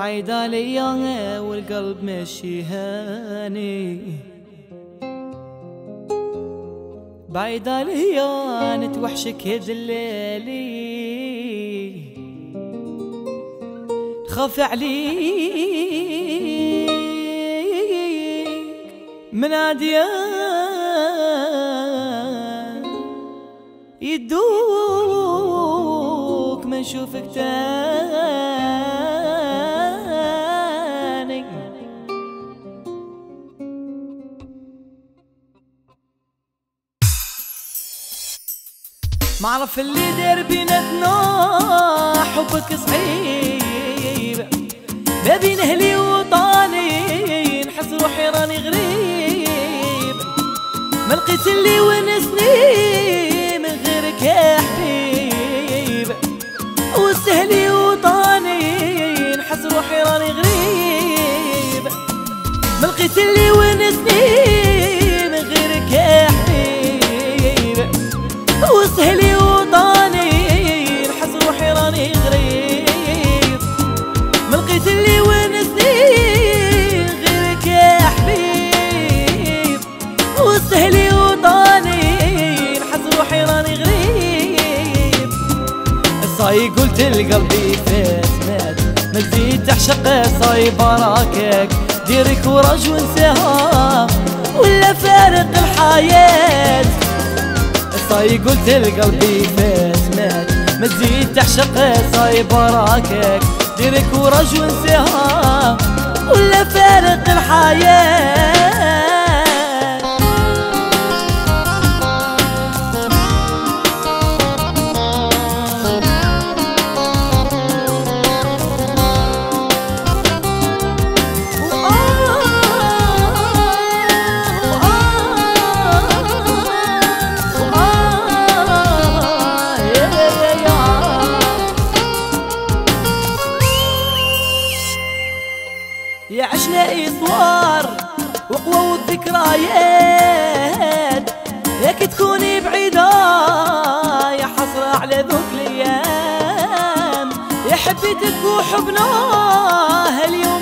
بعيدة ليا والقلب ماشي هاني، بعيدة ليا نتوحشك يا دلالي، خاف عليك مناديا يدوك ما نشوفك تاني. معرف اللي دار بيناتنا حبك صعيب، ما بين اهلي وطني نحس روحي راني غريب، ما لقيت اللي ونسني من غيرك يا حبيب، وسط اهلي وطني نحس روحي راني غريب، ما لقيت اللي ونسني من غيرك يا حبيب، وسط اهلي وطني نحس روحي راني غريب، ما لقيت اللي ونسني غيرك يا حبيب، وسط اهلي وطني نحس روحي راني غريب. صاي قلت لقلبي فات مات ما تزيد تعشق، صاي براكك ديرك ورج وانساها ولا فارق الحياة. صاي قلت لقلبي فات مات ما تزيد تعشق، صاي براكك ديرك ورج وانساها ولا فارق الحياة. يا عشنا إطوار وقوى الذكريات، ياك تكوني بعيدة يا حسرة على ذوك الأيام، يا حبيتك وحبنا هاليوم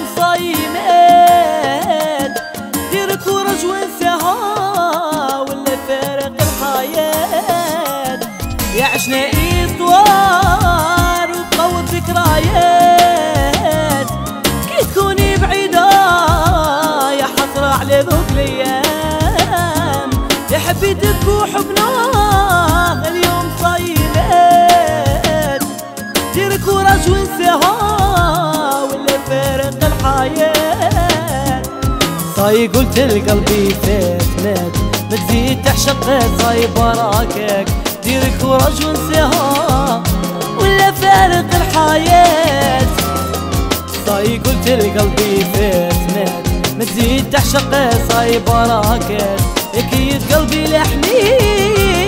صايمات، ديرك ورج وانساها ولا فارق الحياة. يا عشنا إطوار وقوى الذكريات، كي تكوني بعيدة يا حسرة على ذوك الأيام، يا حبيتك وحبنا اليوم صايمات، ديرك ورج وانساها ولا فارق الحياة. صاي قلت لقلبي فات مات ما تزيد تعشق، صاي براكك ديرك ورج وانساها ولا فارق الحياة. صاي قلت لقلبي فات مات ما تزيد تعشق، صاي براكك اكيد قلبي لحنين.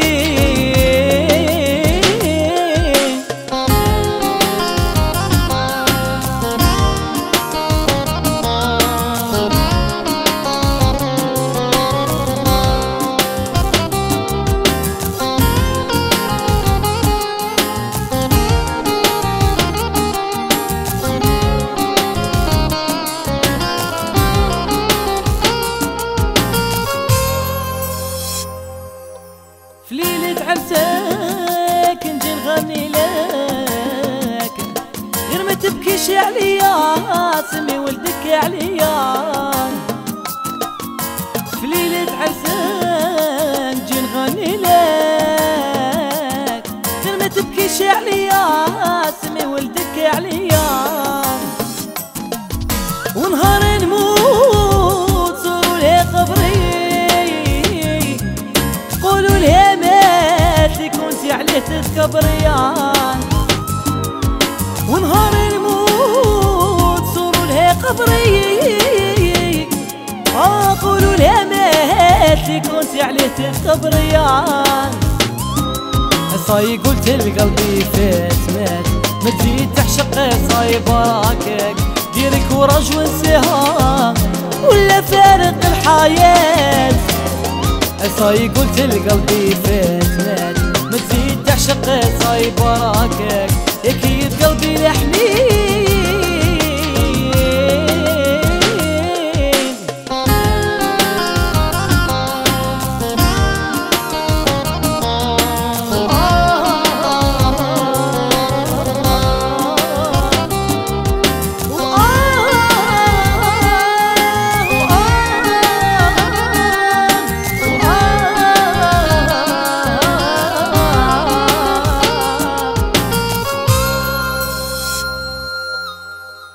في ليلة عرسك نجي نغني لك، غير ما تبكيش عليا سمي ولدك عليا. في ليلة عرسك نجي نغني لك، غير ما تبكيش عليا سمي ولدك عليا. ونهار نموت زوروا لي قبري، قولوا لها مات لي كنتي عليه تتكبريان. ونهار نموت زوروا لها قبري، قولوا لها مات لي كنتي عليه تتكبريان. صاي قلت لقلبي فات مات ما تزيد تعشق، صاي براكك ديرك ورج وانساها ولا فارق الحياة. صاي قلت لقلبي فات مات ما تزيد تعشق، صاي براكك